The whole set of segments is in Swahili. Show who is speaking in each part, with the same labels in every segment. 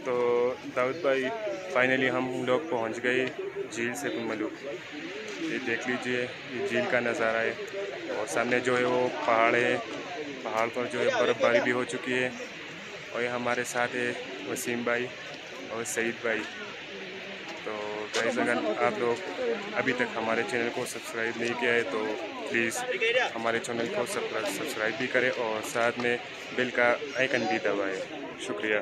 Speaker 1: तो दाऊद भाई फाइनली हम लोग पहुंच गए झील से मलू। ये देख लीजिए, ये झील का नज़ारा है और सामने जो है वो पहाड़ है। पहाड़ पर जो है बर्फ़बारी भी हो चुकी है। और ये हमारे साथ है वसीम भाई और सईद भाई। तो गाइस, अगर आप लोग अभी तक हमारे चैनल को सब्सक्राइब नहीं किया है तो प्लीज़ हमारे चैनल को सब्सक्राइब भी करें और साथ में बेल का आइकन भी दबाएं। शुक्रिया।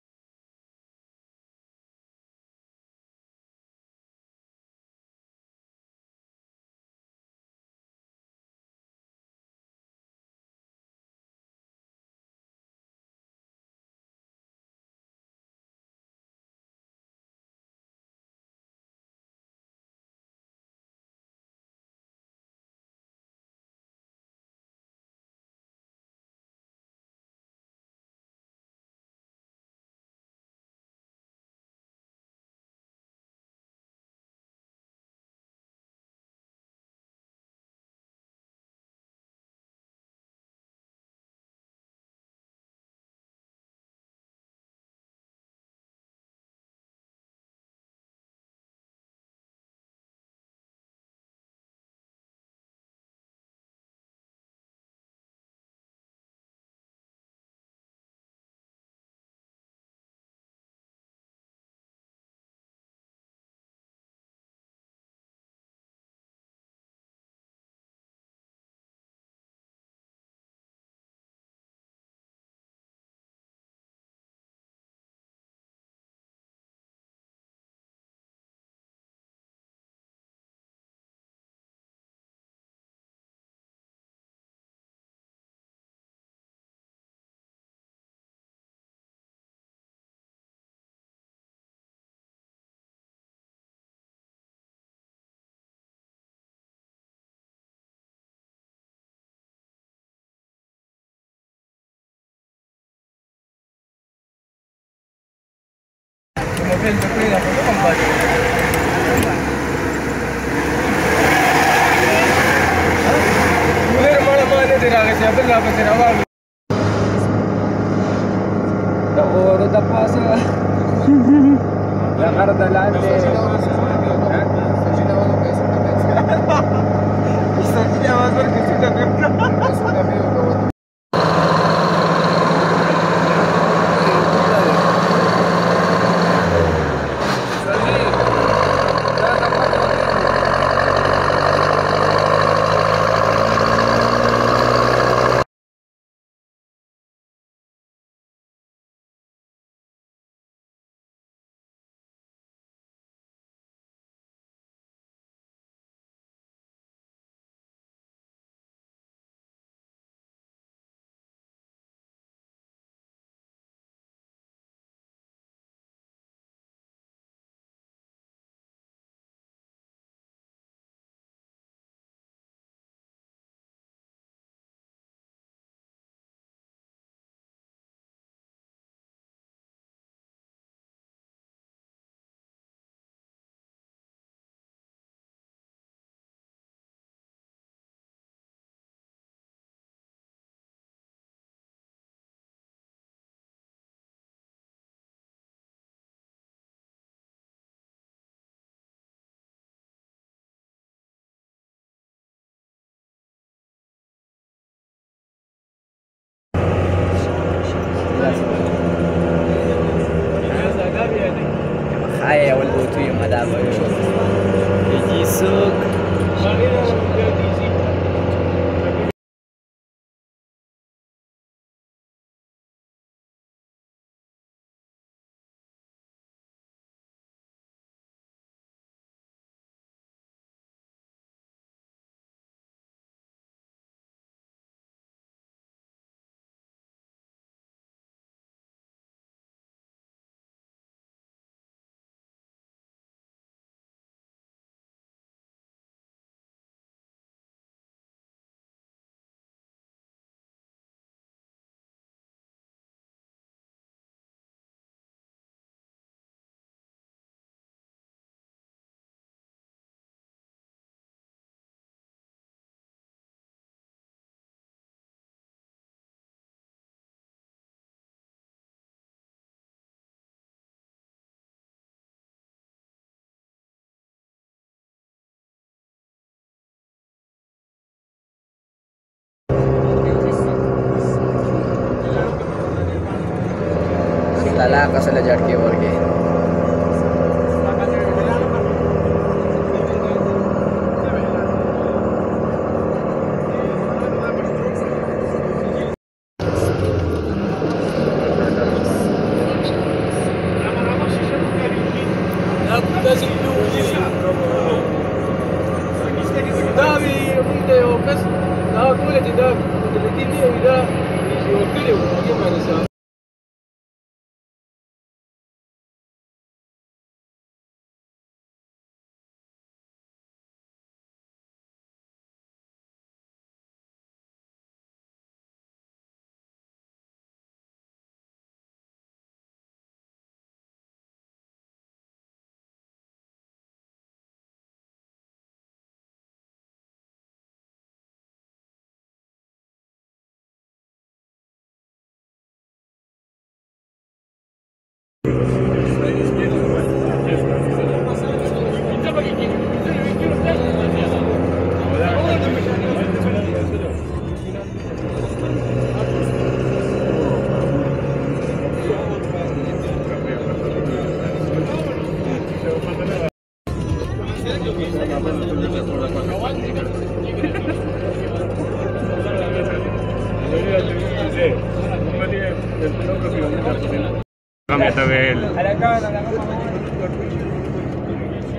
Speaker 2: Oro da pasa. La cara delante. Kaya wala ito yung madama yun. Ijisok. Lala कसैले झट्के वर्के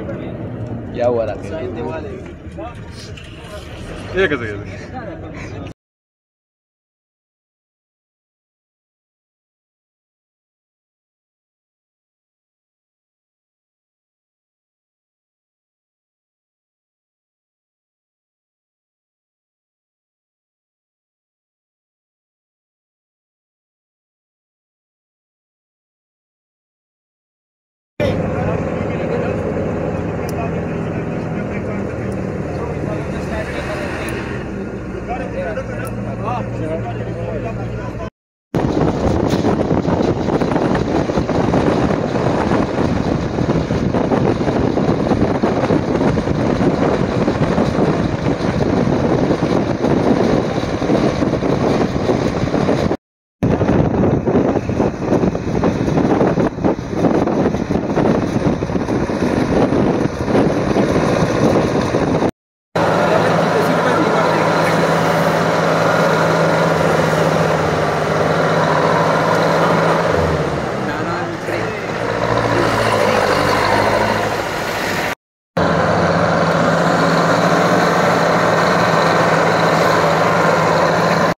Speaker 2: क्या हुआ था?
Speaker 1: ये कैसे